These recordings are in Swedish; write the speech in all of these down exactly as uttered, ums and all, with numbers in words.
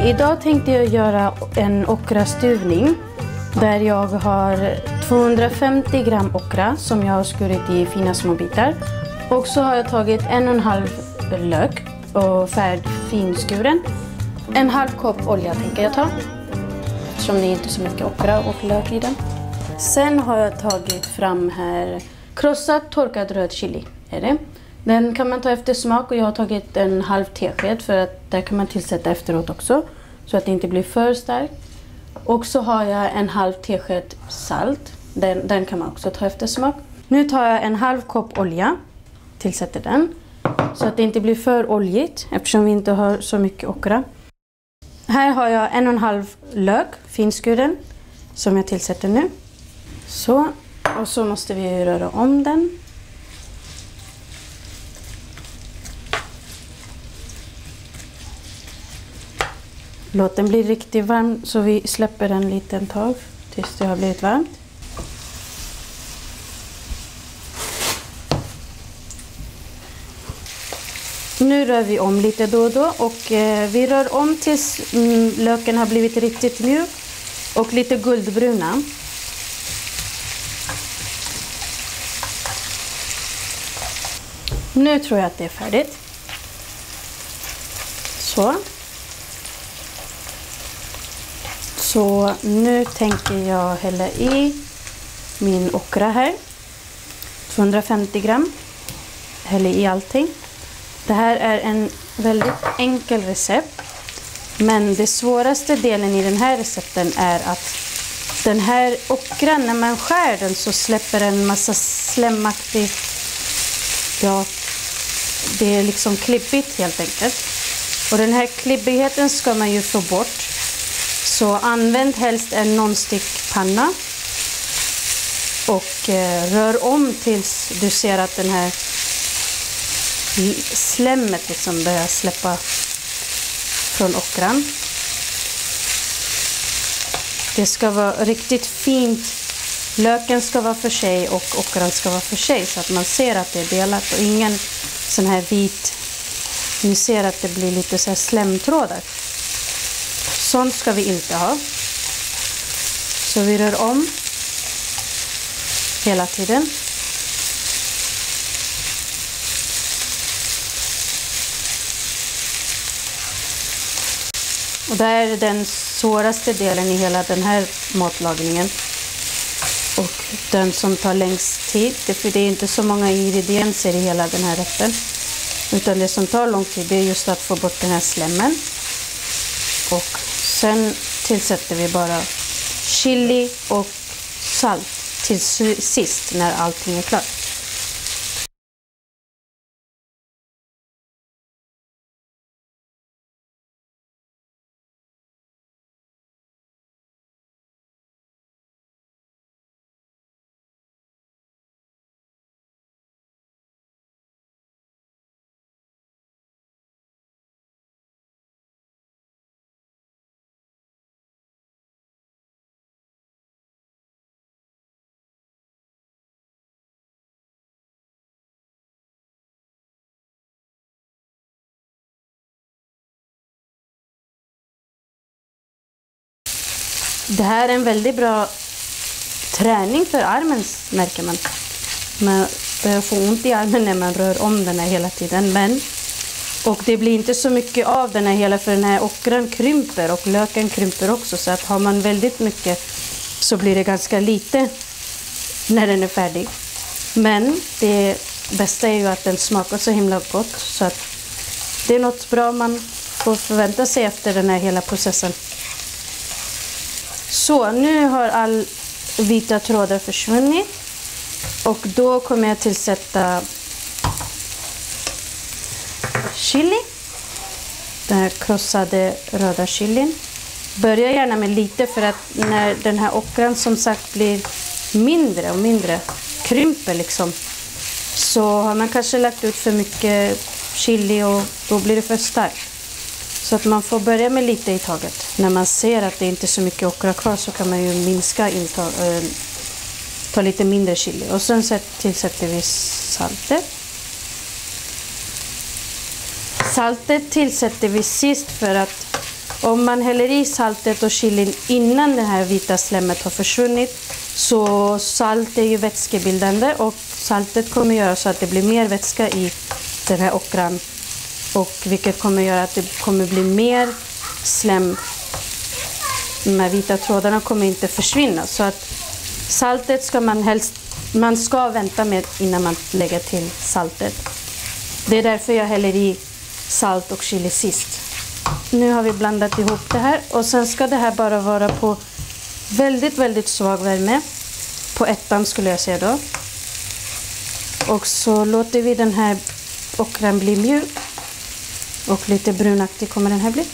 Idag tänkte jag göra en okrastuvning där jag har tvåhundrafemtio gram okra som jag har skurit i fina små bitar. Och så har jag tagit en och en halv lök och färd finskuren. En halv kopp olja tänker jag ta, eftersom det är inte så mycket okra och lök i den. Sen har jag tagit fram här krossad torkad röd chili. Är det. Den kan man ta efter smak och jag har tagit en halv tesked för att där kan man tillsätta efteråt också. Så att det inte blir för starkt. Och så har jag en halv tesked salt. Den, den kan man också ta efter smak. Nu tar jag en halv kopp olja. Tillsätter den. Så att det inte blir för oljigt eftersom vi inte har så mycket okra. Här har jag en och en halv lök, finskuren, som jag tillsätter nu. Så, och så måste vi röra om den. Låt den bli riktigt varm så vi släpper den lite en tag tills det har blivit varmt. Nu rör vi om lite då och då och eh, vi rör om tills mm, löken har blivit riktigt mjuk och lite guldbruna. Nu tror jag att det är färdigt. Så. Så nu tänker jag hälla i min okra här. tvåhundrafemtio gram. Häller i allting. Det här är en väldigt enkel recept. Men det svåraste delen i den här recepten är att den här okran, när man skär den så släpper en massa slemmaktigt. Ja, det är liksom klibbigt helt enkelt. Och den här klibbigheten ska man ju få bort. Så använd helst en nonstickpanna. Och eh, rör om tills du ser att den här slemmet liksom börjar släppa från okran. Det ska vara riktigt fint. Löken ska vara för sig och okran ska vara för sig så att man ser att det är delat och ingen sån här vit. Ni ser att det blir lite så här slemtrådar. Sånt ska vi inte ha. Så vi rör om hela tiden. Och det är den svåraste delen i hela den här matlagningen. Och den som tar längst tid. För det är inte så många ingredienser i hela den här rätten. Utan det som tar lång tid det är just att få bort den här slemmen. Och sen tillsätter vi bara chili och salt till sist när allting är klart. Det här är en väldigt bra träning för armen, märker man. Man börjar få ont i armen när man rör om den här hela tiden. Men, och det blir inte så mycket av den här hela för den här okran krymper och löken krymper också. Så att har man väldigt mycket så blir det ganska lite när den är färdig. Men det bästa är ju att den smakar så himla gott. Så att det är något bra man får förvänta sig efter den här hela processen. Så, nu har all vita trådar försvunnit. Och då kommer jag tillsätta chili. Den här krossade röda chilin. Börja gärna med lite för att när den här okran som sagt blir mindre och mindre, krymper liksom. Så har man kanske lagt ut för mycket chili och då blir det för starkt. Så att man får börja med lite i taget. När man ser att det inte är så mycket okra kvar så kan man ju minska intag, äh, ta lite mindre chili. Och sen tillsätter vi saltet. Saltet tillsätter vi sist för att Om man häller i saltet och chilin innan det här vita slemmet har försvunnit, så salt är ju vätskebildande och saltet kommer göra så att det blir mer vätska i den här okran, och vilket kommer göra att det kommer bli mer slem. De här vita trådarna kommer inte försvinna, så att saltet ska man helst man ska vänta med innan man lägger till saltet. Det är därför jag häller i salt och chili sist. Nu har vi blandat ihop det här, och sen ska det här bara vara på väldigt väldigt svag värme, på ettan skulle jag säga då. Och så låter vi den här okran bli mjuk, och lite brunaktig kommer den här bli.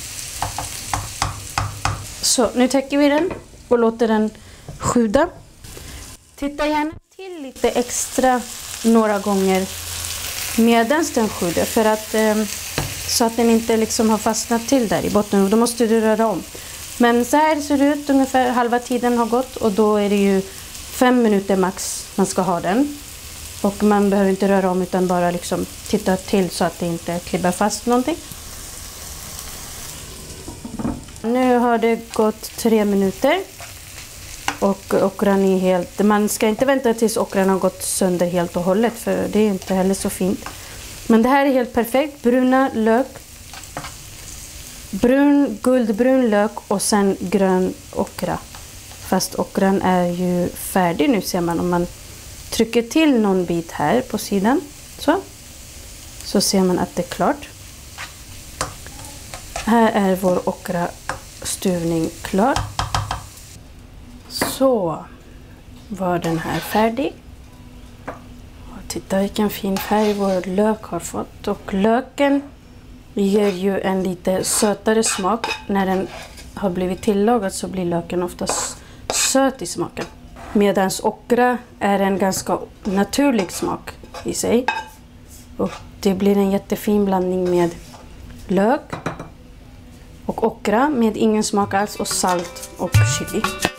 Så nu täcker vi den och låter den sjuda. Titta gärna till lite extra några gånger medan den sjuder, för att eh, så att den inte liksom har fastnat till där i botten, och då måste du röra om. Men så här ser det ut, ungefär halva tiden har gått, och då är det ju fem minuter max man ska ha den. Och man behöver inte röra om utan bara liksom titta till så att det inte klibbar fast någonting. Nu har det gått tre minuter. Och okran är helt... Man ska inte vänta tills okran har gått sönder helt och hållet, för det är inte heller så fint. Men det här är helt perfekt. Bruna lök. Brun, guldbrun lök och sen grön okra. Fast okran är ju färdig nu, ser man. Om man trycker till någon bit här på sidan. Så. Så ser man att det är klart. Här är vår okrastuvning klar. Så var den här färdig. Och titta vilken fin färg vår lök har fått. Och löken ger ju en lite sötare smak. När den har blivit tillagad så blir löken oftast söt i smaken. Medan okra är en ganska naturlig smak i sig. Och det blir en jättefin blandning med lök och okra med ingen smak alls, och salt och chili.